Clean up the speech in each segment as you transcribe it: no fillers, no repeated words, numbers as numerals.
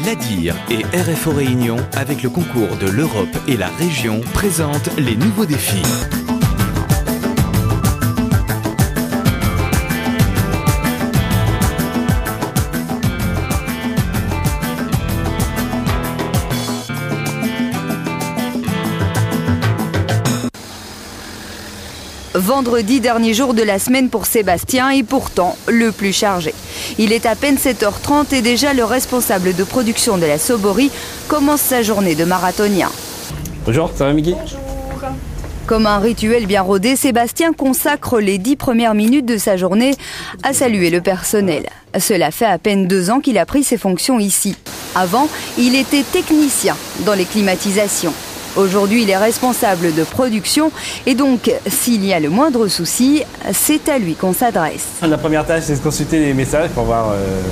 L'ADIR et RFO Réunion, avec le concours de l'Europe et la région, présentent les nouveaux défis. Vendredi, dernier jour de la semaine pour Sébastien et pourtant le plus chargé. Il est à peine 7h30 et déjà le responsable de production de la Sobory commence sa journée de marathonien. Bonjour, ça va Migui? Bonjour. Comme un rituel bien rodé, Sébastien consacre les 10 premières minutes de sa journée à saluer le personnel. Cela fait à peine 2 ans qu'il a pris ses fonctions ici. Avant, il était technicien dans les climatisations. Aujourd'hui, il est responsable de production et donc, s'il y a le moindre souci, c'est à lui qu'on s'adresse. La première tâche, c'est de consulter les messages pour voir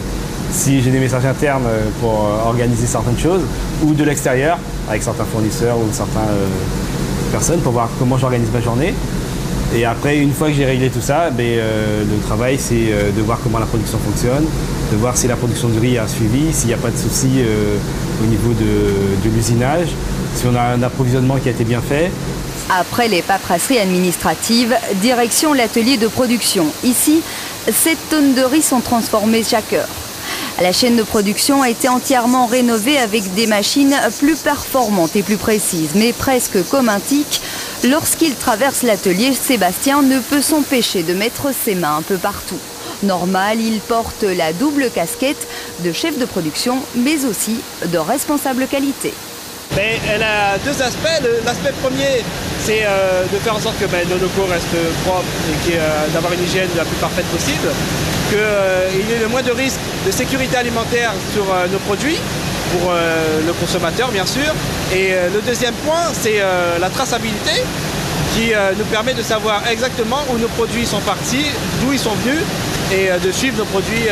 si j'ai des messages internes pour organiser certaines choses ou de l'extérieur avec certains fournisseurs ou certaines personnes pour voir comment j'organise ma journée. Et après, une fois que j'ai réglé tout ça, le travail, c'est de voir comment la production fonctionne, de voir si la production de riz a suivi, s'il n'y a pas de souci au niveau de l'usinage, si on a un approvisionnement qui a été bien fait. Après les paperasseries administratives, direction l'atelier de production. Ici, 7 tonnes de riz sont transformées chaque heure. La chaîne de production a été entièrement rénovée avec des machines plus performantes et plus précises, mais presque comme un tic. Lorsqu'il traverse l'atelier, Sébastien ne peut s'empêcher de mettre ses mains un peu partout. Normal, il porte la double casquette de chef de production, mais aussi de responsable qualité. Elle a deux aspects. L'aspect premier, c'est de faire en sorte que nos locaux restent propres et d'avoir une hygiène la plus parfaite possible, qu'il y ait le moins de risques de sécurité alimentaire sur nos produits, pour le consommateur bien sûr. Et le deuxième point, c'est la traçabilité qui nous permet de savoir exactement où nos produits sont partis, d'où ils sont venus et de suivre nos produits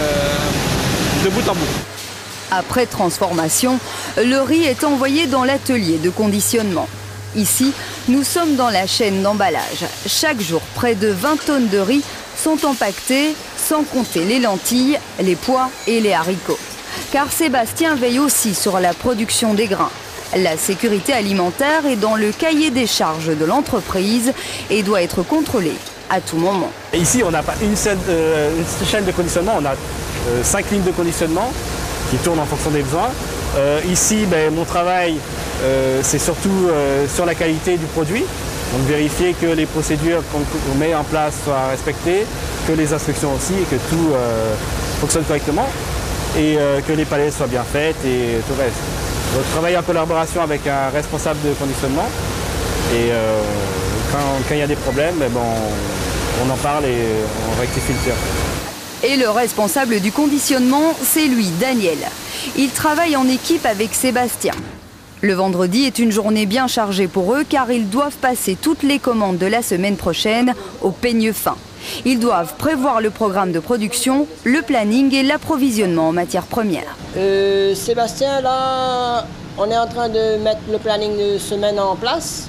de bout en bout. Après transformation, le riz est envoyé dans l'atelier de conditionnement. Ici, nous sommes dans la chaîne d'emballage. Chaque jour, près de 20 tonnes de riz sont empaquetées, sans compter les lentilles, les pois et les haricots. Car Sébastien veille aussi sur la production des grains. La sécurité alimentaire est dans le cahier des charges de l'entreprise et doit être contrôlée à tout moment. Ici, on n'a pas une seule chaîne de conditionnement, on a 5 lignes de conditionnement qui tournent en fonction des besoins. Ici, mon travail, c'est surtout sur la qualité du produit. Donc vérifier que les procédures qu'on met en place soient respectées, que les instructions aussi et que tout fonctionne correctement et que les palettes soient bien faites et tout le reste. Donc travailler en collaboration avec un responsable de conditionnement et quand il y a des problèmes, on en parle et on rectifie le tir. Et le responsable du conditionnement, c'est lui, Daniel. Il travaille en équipe avec Sébastien. Le vendredi est une journée bien chargée pour eux car ils doivent passer toutes les commandes de la semaine prochaine au peigne fin. Ils doivent prévoir le programme de production, le planning et l'approvisionnement en matières premières. Sébastien, là, on est en train de mettre le planning de semaine en place.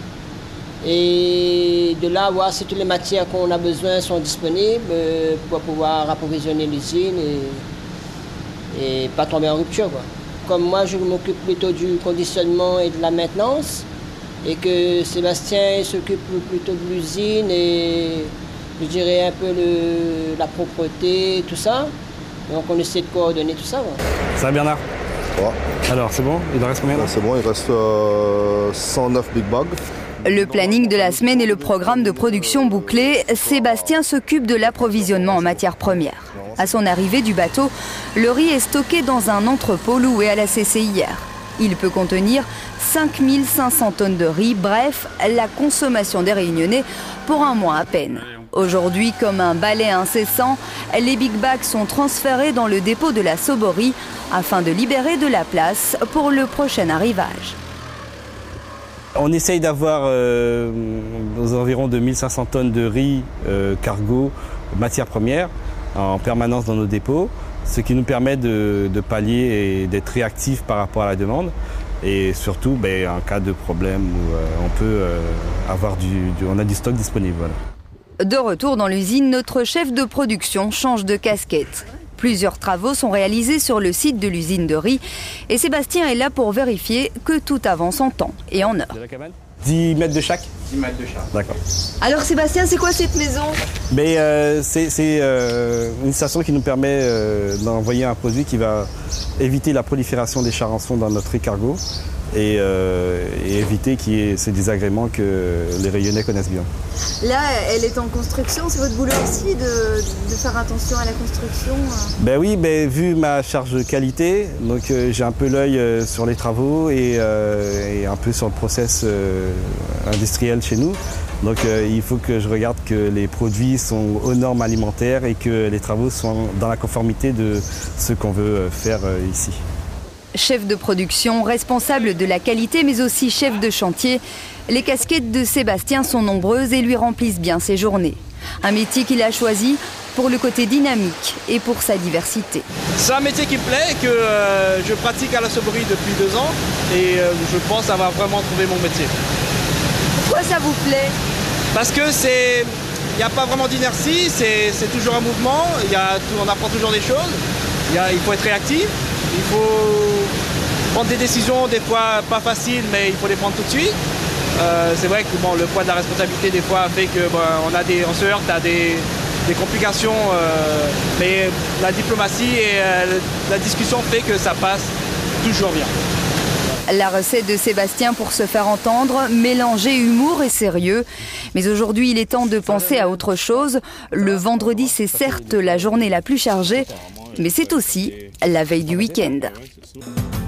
Et de là, voir si toutes les matières qu'on a besoin sont disponibles pour pouvoir approvisionner l'usine et pas tomber en rupture, quoi. Comme moi, je m'occupe plutôt du conditionnement et de la maintenance et que Sébastien s'occupe plutôt de l'usine et je dirais un peu la propreté, tout ça. Donc on essaie de coordonner tout ça, quoi. Ça va Bernard? Ouais. Alors c'est bon? Il en reste combien là? C'est bon, il reste 109 big bags. Le planning de la semaine et le programme de production bouclé, Sébastien s'occupe de l'approvisionnement en matières premières. À son arrivée du bateau, le riz est stocké dans un entrepôt loué à la CCIR. Il peut contenir 5500 tonnes de riz, bref, la consommation des Réunionnais pour un mois à peine. Aujourd'hui, comme un balai incessant, les big bags sont transférés dans le dépôt de la Sobory afin de libérer de la place pour le prochain arrivage. On essaye d'avoir aux environs de 1500 tonnes de riz, cargo, matières premières en permanence dans nos dépôts, ce qui nous permet de pallier et d'être réactifs par rapport à la demande. Et surtout, en cas de problème, où on peut avoir on a du stock disponible. Voilà. De retour dans l'usine, notre chef de production change de casquette. Plusieurs travaux sont réalisés sur le site de l'usine de riz et Sébastien est là pour vérifier que tout avance en temps et en heure. 10 mètres de chaque. 10 mètres de chaque. D'accord. Alors Sébastien, c'est quoi cette maison? Mais c'est une station qui nous permet d'envoyer un produit qui va éviter la prolifération des charançons dans notre riz-cargo et éviter qu'il y ait ces désagréments que les Rayonnais connaissent bien. Là, elle est en construction. C'est votre boulot aussi de faire attention à la construction? Ben oui, vu ma charge qualité, donc j'ai un peu l'œil sur les travaux et un peu sur le process industriel chez nous. Donc il faut que je regarde que les produits sont aux normes alimentaires et que les travaux sont dans la conformité de ce qu'on veut faire ici. Chef de production, responsable de la qualité, mais aussi chef de chantier, les casquettes de Sébastien sont nombreuses et lui remplissent bien ses journées. Un métier qu'il a choisi pour le côté dynamique et pour sa diversité. C'est un métier qui me plaît, que je pratique à la Sauberie depuis 2 ans et je pense avoir vraiment trouvé mon métier. Pourquoi ça vous plaît? Parce que il n'y a pas vraiment d'inertie, c'est toujours un mouvement, on apprend toujours des choses, il faut être réactif. Il faut prendre des décisions, des fois pas faciles, mais il faut les prendre tout de suite. C'est vrai que le poids de la responsabilité, des fois, fait qu'on se heurte à des complications. Mais la diplomatie et la discussion fait que ça passe toujours bien. La recette de Sébastien pour se faire entendre, mélanger humour et sérieux. Mais aujourd'hui, il est temps de penser à autre chose. Le vendredi, c'est certes la journée la plus chargée, mais c'est aussi la veille du week-end.